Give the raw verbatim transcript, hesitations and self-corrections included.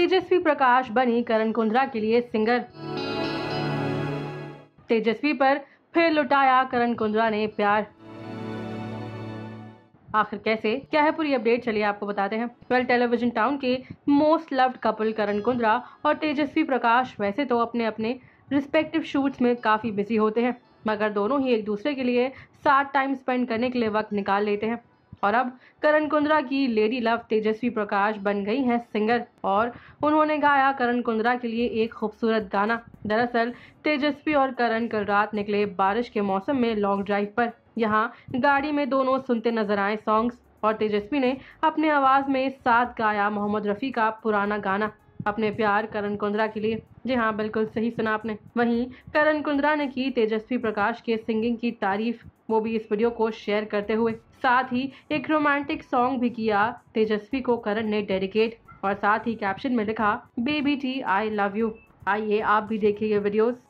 तेजस्वी प्रकाश बनी करण कुंद्रा के लिए सिंगर। तेजस्वी पर फिर लुटाया करण कुंद्रा ने प्यार। आखिर कैसे, क्या है पूरी अपडेट, चलिए आपको बताते हैं। वेल, टेलीविजन टाउन के most loved couple Karan Kundra और तेजस्वी प्रकाश वैसे तो अपने अपने रिस्पेक्टिव शूट्स में काफी बिजी होते हैं, मगर दोनों ही एक दूसरे के लिए साथ टाइम स्पेंड करने के लिए वक्त निकाल लेते हैं। और अब करण कुंद्रा की लेडी लव तेजस्वी प्रकाश बन गई हैं सिंगर और उन्होंने गाया करण कुंद्रा के लिए एक खूबसूरत गाना। दरअसल तेजस्वी और करण कल रात निकले बारिश के मौसम में लॉन्ग ड्राइव पर। यहाँ गाड़ी में दोनों सुनते नजर आए सॉन्ग्स और तेजस्वी ने अपने आवाज में साथ गाया मोहम्मद रफी का पुराना गाना अपने प्यार करण कुंद्रा के लिए। जी हाँ, बिल्कुल सही सुना आपने। वहीं करण कुंद्रा ने की तेजस्वी प्रकाश के सिंगिंग की तारीफ, वो भी इस वीडियो को शेयर करते हुए। साथ ही एक रोमांटिक सॉन्ग भी किया तेजस्वी को करण ने डेडिकेट और साथ ही कैप्शन में लिखा baby T I love you. आइए आप भी देखिए ये वीडियोस।